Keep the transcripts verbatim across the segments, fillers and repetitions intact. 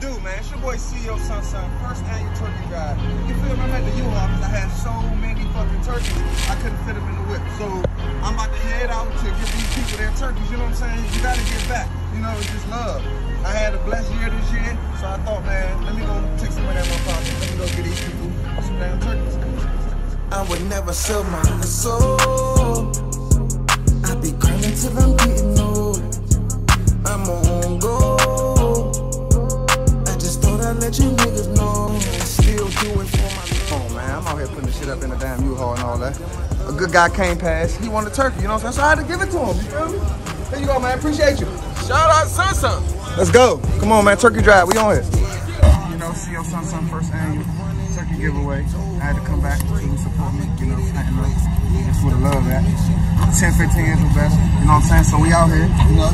do, man? It's your boy C E O Sun Sun, first annual turkey drive. You feel me? I'm at the U-Haul because I had so many fucking turkeys, I couldn't fit them in the whip. So I'm about to head out to give these people their turkeys, you know what I'm saying? You gotta give back. You know, it's just love. I had a blessed year this year, so I thought, man, let me go take some of that in my pocket. Let me go get these people some damn turkeys. I would never sell my soul. I be grinding till I'm getting old. I'm on go. I just thought I'd let you niggas know. Still do it for my love. Oh man, I'm out here putting the shit up in the damn U-Haul and all that. A good guy came past. He wanted a turkey, you know what I'm saying? So I had to give it to him. You feel me? There you go, man. Appreciate you. Shout out Sun Sun. Let's go. Come on, man. Turkey drive. We on here. You know, C E O Sun Sun first annual turkey giveaway. I had to come back to support me. You know, snacking up. That's where the love at. ten, fifteen is the best. You know what I'm saying? So we out here. You know.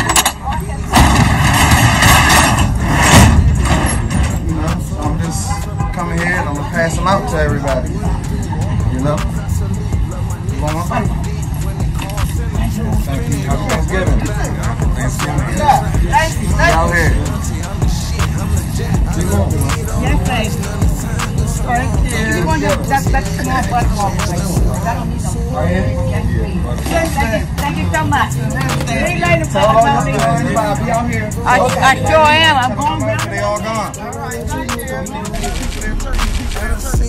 You know, so I'm just coming here and I'm gonna pass them out to everybody. You know. Going on my Thank you. Happy Thanksgiving. Thanksgiving. Thank you. Thank Out here. Yes, thank you. Thank you. You want that, that small butt walk. I don't need them. Right here? Yes, please. Yes, thank you. Thank you so much. See you later, Tell all your please. friends, everybody, be out here. I, I sure am. I'm going down. They all gone. All right.